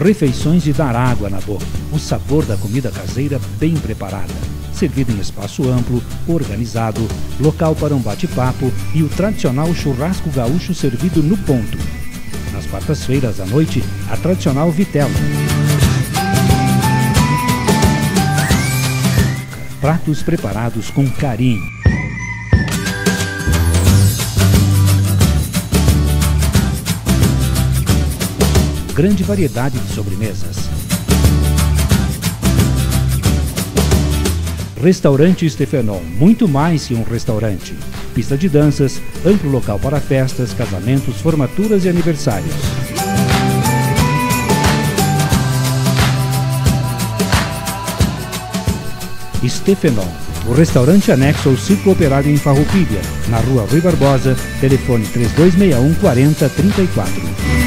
Refeições de dar água na boca. O sabor da comida caseira bem preparada. Servido em espaço amplo, organizado, local para um bate-papo e o tradicional churrasco gaúcho servido no ponto. Nas quartas-feiras à noite, a tradicional vitela. Pratos preparados com carinho. Grande variedade de sobremesas. Restaurante Stefenon, muito mais que um restaurante. Pista de danças, amplo local para festas, casamentos, formaturas e aniversários. Stefenon, o restaurante anexo ao Círculo Operário em Farroupilha, na rua Rui Barbosa, telefone 3261 4034.